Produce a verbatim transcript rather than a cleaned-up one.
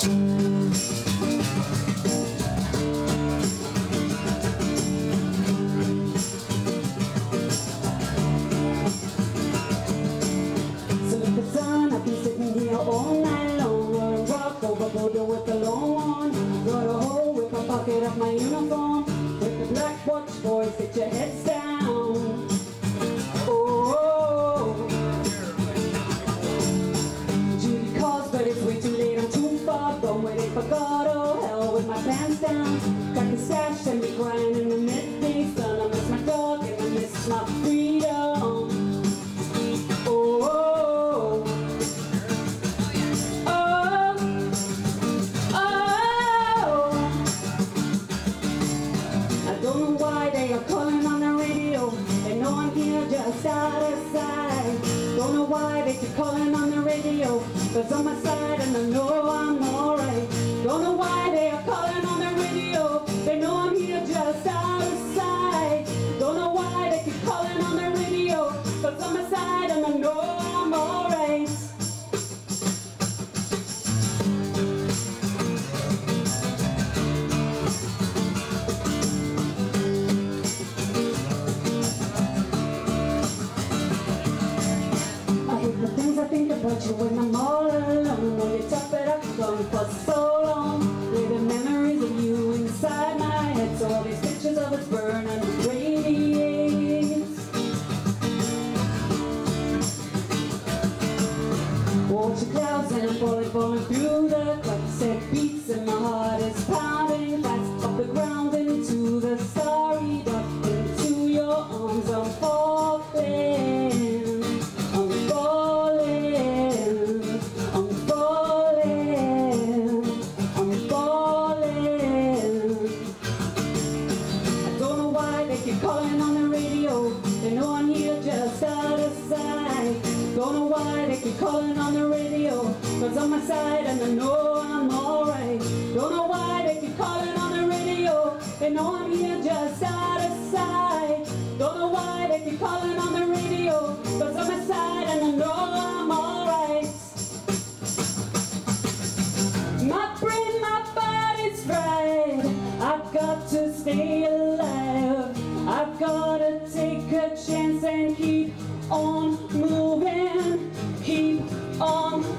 All night long, we're rock over border with the long one. Got a hole with my pocket of my uniform. With the black watch, boys, get your heads down. Oh, Judy calls, but it's way too late. I'm too far gone, waiting for God. Oh hell, with my pants down, got the stash and me crying in the midday sun. I miss my dog and I miss my freedom. Just out of sight. Don't know why they keep calling on the radio, cause on my side and I know I'm alright. Don't know why they are calling on the radio, they know I'm here just out of sight. Don't know why they keep calling on the radio, cause on my side and I know I'm alright. The things I think about you when I'm all alone. Know you tough, but I've gone for so long. Living memories of you inside my head. So all these pictures of us burn and radiate. Watch the clouds and I'm falling, falling through the clouds. Set beats and my heart is pounding fast off the ground into the starry dark. Into your arms I'm falling. Calling on the radio, they know I'm here just out of sight. Don't know why they keep calling on the radio, cause on my side and I know I'm alright. Don't know why they keep calling on the radio, they know I'm here just out of sight. Don't know why they keep calling on the radio, cause on my side and I know I'm alright. My brain, my body's fried, I've got to stay alive. I've gotta take a chance and keep on moving, keep on